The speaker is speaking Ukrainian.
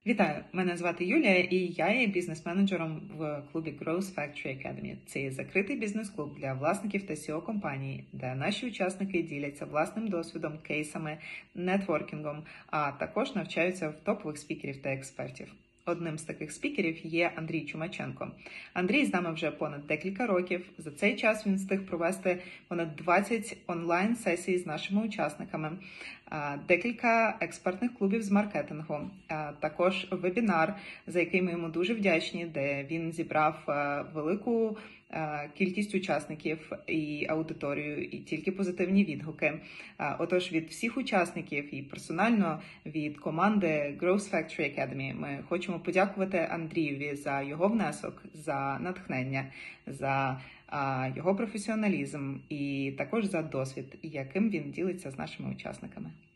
Вітаю! Мене звати Юлія і я є бізнес-менеджером в клубі Growth Factory Academy. Це є закритий бізнес-клуб для власників та SEO-компаній, де наші учасники діляться власним досвідом, кейсами, нетворкінгом, а також навчаються в топових спікерів та експертів. Одним з таких спікерів є Андрій Чумаченко. Андрій з нами вже понад декілька років. За цей час він встиг провести понад 20 онлайн-сесій з нашими учасниками, декілька експертних клубів з маркетингу, також вебінар, за який ми йому дуже вдячні, де він зібрав велику кількість учасників і аудиторію, і тільки позитивні відгуки. Отож, від всіх учасників і персонально від команди Growth Factory Academy ми хочемо подякувати Андрієві за його внесок, за натхнення, за його професіоналізм і також за досвід, яким він ділиться з нашими учасниками.